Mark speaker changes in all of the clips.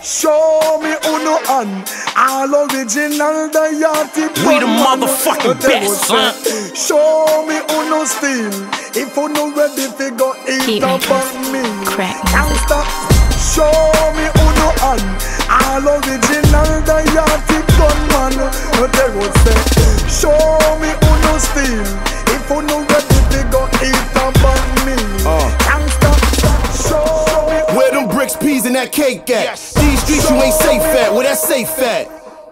Speaker 1: Show me uno and all original Dayati.
Speaker 2: We the motherfucking best, son.
Speaker 1: Show me uno steel. If uno ready to go eat up on me. Gangsta. Show me uno and all original Dayati gunman. They would say, show me uno steel. If uno ready to go eat up on me. Gangsta. Show me.
Speaker 3: Where them bricks, peas, and that cake at? These streets you ain't safe at, where that safe at?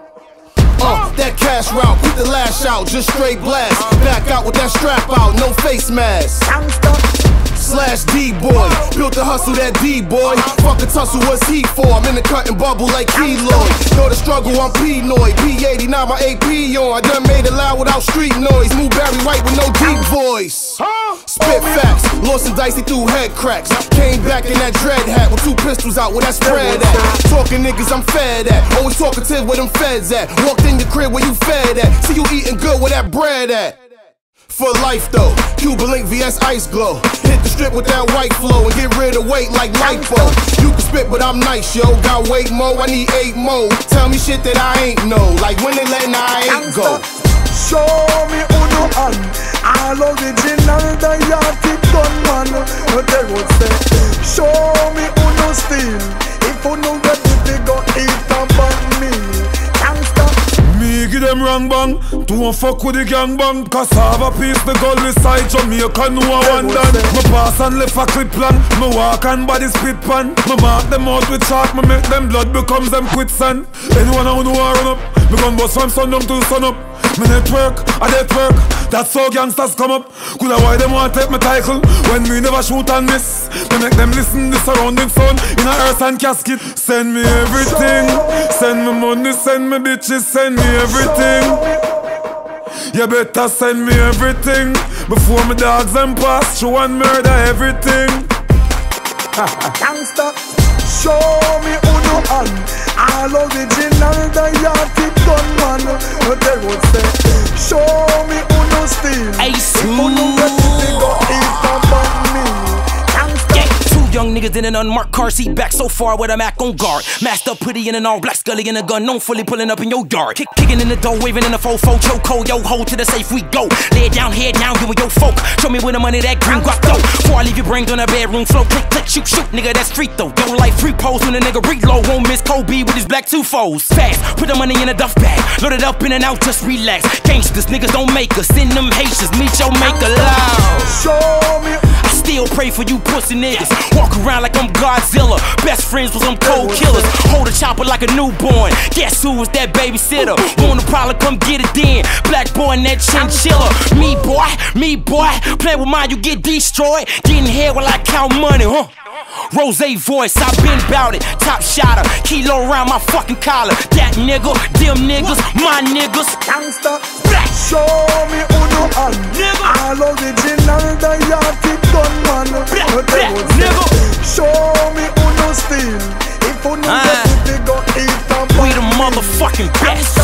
Speaker 3: That cash route, put the lash out, just straight blast. Back out with that strap out, no face mask. Slash D-boy, built to hustle that D-boy. Fuck a tussle, what's he for? I'm in the cutting bubble like Keloid. Know the struggle, I'm P-Noid. P89, my AP on. I done made it loud without street noise. Move Barry White with no deep voice. Spit facts, lost some dicey through head cracks. Came back in that dread hat with 2 pistols out where that spread at. Talking niggas I'm fed at, always talkative where them feds at. Walked in your crib where you fed at, see you eating good where that bread at. For life though, Cuban Link VS Ice Glow. Hit the strip with that white flow and get rid of weight like lipo. You can spit but I'm nice yo, got weight mo, I need 8 mo. Tell me shit that I ain't know, like when they letting I ain't go.
Speaker 1: Show me uno and all original Dayati gunman. They would say, show me uno steel. If uno ready to go eat up on me. Gangsta.
Speaker 4: Me give them wrong bang, don't fuck with the gang bang. Cause I have a piece the gully side Jamaica know I want done. Me pass and left a clip plan, me walk and body spit pan. Me mark them out with chalk, me make them blood becomes them quicksand. Anyone who know I run up, me gun bust from sundown to sun up. Me network, I network, that's how gangsters come up. Coulda why them want take me title when me never shoot and miss. Me make them listen the surrounding sound in a earth and casket. Send me everything, send me money, send me bitches, send me everything. You better send me everything before my dogs them pass through and murder everything.
Speaker 1: Gangsta. Show me uno and all original Dayati gunman. They would say, show me uno steel.
Speaker 2: Ace
Speaker 1: if uno ready to go eat up on me.
Speaker 2: Young niggas in an unmarked car seat back so far with a Mac on guard. Masked up pretty in an all black scully in a gun, known fully pulling up in your yard. Kicking in the door, waving in a fofo, choco, yo ho, to the safe we go. Lay it down, head down, you and your folk. Show me where the money that green guap go. Before I leave your brains on a bedroom floor, click, click, shoot, shoot, nigga, that's street though. Yo life free pose when a nigga reload, won't miss Kobe with his black 2-foes. Fast, put the money in a duff bag, load it up in and out, just relax. Gangsters, niggas don't make us, send them Haitians, meet your maker loud.
Speaker 1: Show me.
Speaker 2: I still pray for you pussy niggas. Walk around like I'm Godzilla. Best friends with some cold killers. Hold a chopper like a newborn. Guess who was that babysitter? Want a problem, come get it then. Black boy and that chinchilla. Me boy, play with mine, you get destroyed. Getting head while I count money, huh? Rose voice, I been bout it. Top shotter, kilo around my fucking collar. That nigga, them niggas, my niggas.
Speaker 1: Gangsta. Show me uno and all original Dayati gunman. They would say, show me uno steel. If uno ready to go eat up on me.
Speaker 2: We the motherfucking best.